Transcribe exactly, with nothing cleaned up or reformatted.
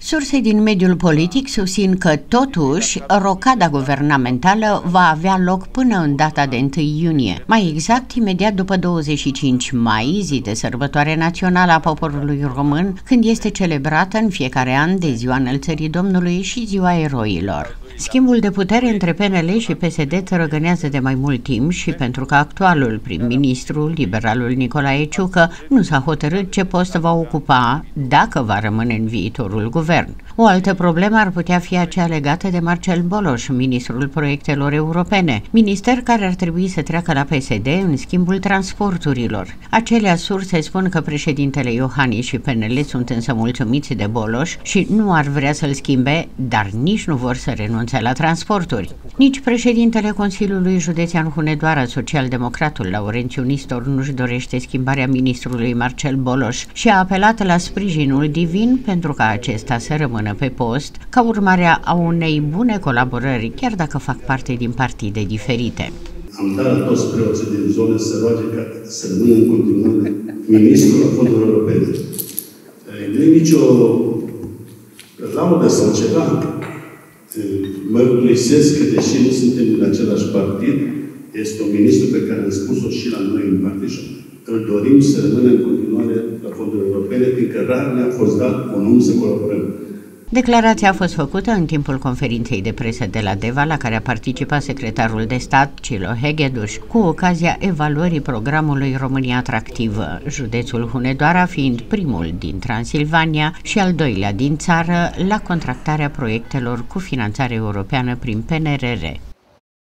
Surse din mediul politic susțin că, totuși, rocada guvernamentală va avea loc până în data de întâi iunie, mai exact imediat după douăzeci și cinci mai, zi de sărbătoare națională a poporului român, când este celebrată în fiecare an de Ziua Înălțării Domnului și Ziua Eroilor. Schimbul de putere între P N L și P S D tărăgânează de mai mult timp și pentru că actualul prim-ministru, liberalul Nicolae Ciucă, nu s-a hotărât ce post va ocupa dacă va rămâne în viitorul guvern. O altă problemă ar putea fi aceea legată de Marcel Boloș, ministrul proiectelor europene, minister care ar trebui să treacă la P S D în schimbul transporturilor. Acelea surse spun că președintele Iohannis și P N L sunt însă mulțumiți de Boloș și nu ar vrea să-l schimbe, dar nici nu vor să renunțe la transporturi. Nici președintele Consiliului Județean Hunedoara, social-democratul Laurențiu Nistor, nu-și dorește schimbarea ministrului Marcel Boloș și a apelat la sprijinul divin pentru ca acesta să rămână pe post, ca urmare a unei bune colaborări, chiar dacă fac parte din partide diferite. Am dat la toți preoții din zonă să roage ca să rămână în continuare ministrul la fonduri europene. Nu e nicio laudă sau ceva. Mă plisesc că, deși nu suntem din același partid, este un ministru pe care am spus-o și la noi în partid și îl dorim să rămână în continuare la fonduri europene, fiindcă rar ne-a fost dat un om să colaborăm. Declarația a fost făcută în timpul conferinței de presă de la Deva, la care a participat secretarul de stat, Cilo Hegedus, cu ocazia evaluării programului România Atractivă, județul Hunedoara fiind primul din Transilvania și al doilea din țară la contractarea proiectelor cu finanțare europeană prin P N R R.